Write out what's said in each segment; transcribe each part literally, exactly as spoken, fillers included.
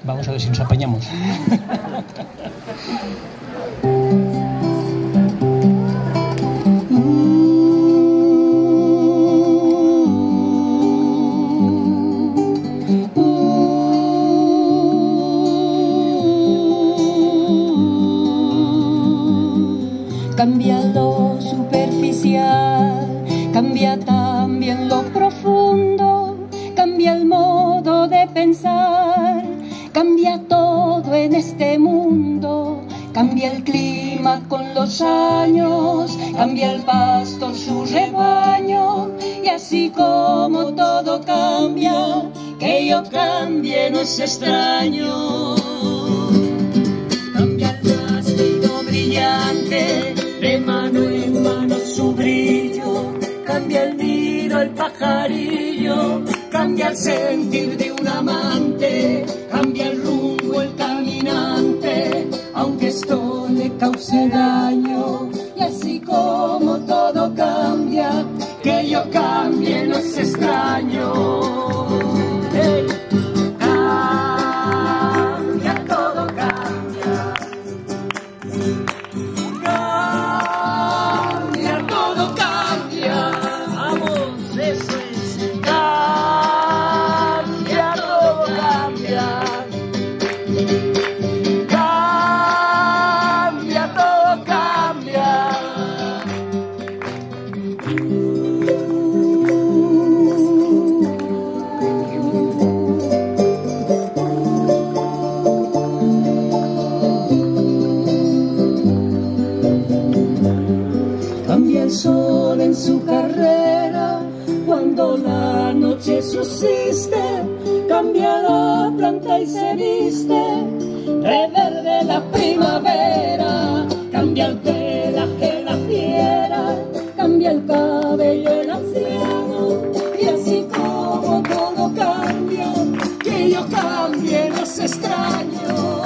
Vamos a ver si nos apañamos. Cambia lo superficial, cambia también lo profundo, cambia el modo de pensar, cambia todo en este mundo, cambia el clima con los años, cambia el pastor su rebaño, y así como todo cambia, que yo cambie no es extraño. Cambia el nacido brillante, de mano en mano su brillo, cambia el nido, el pajarillo, cambia el sentir de un amante, cambia el rumbo, el caminante, aunque esto le cause daño, y así como todo cambia, que yo cambie no es extraño. Hey. Cambia, todo cambia. Cambia, todo cambia. Vamos, eso es. Cambia, todo cambia. Cambia, todo cambia. Cambia el sol en su carrera cuando la noche subsiste, cambia la planta y se viste de verde la primavera, cambia el pelaje la fiera, cambia el cabello el anciano, y así como todo cambia, que yo cambie no es extraño.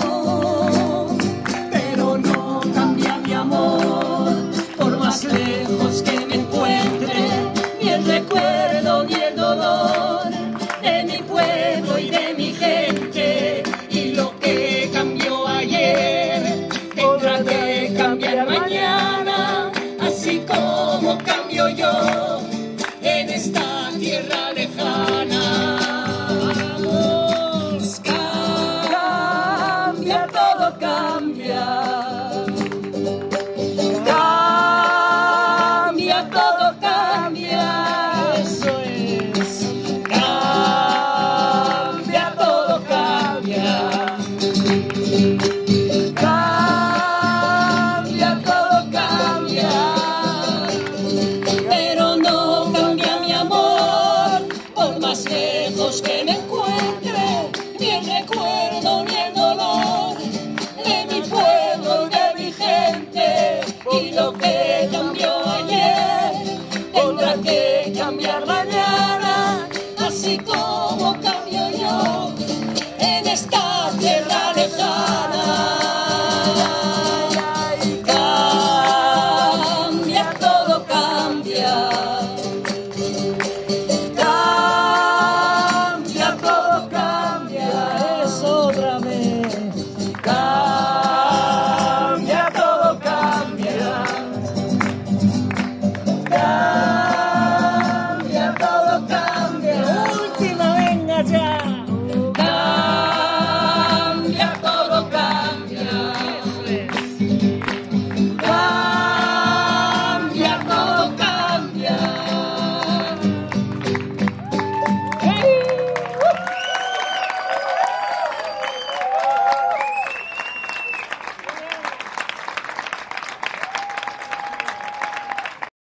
Pero no cambia mi amor, por más lejos que me encuentre, ni el recuerdo ni el dolor de mi pueblo y de mi gente. Y lo que cambió ayer tendrá que cambiar mañana, así como cambio yo en esta tierra lejana. Vamos, cambia, todo cambia. Cambia todo.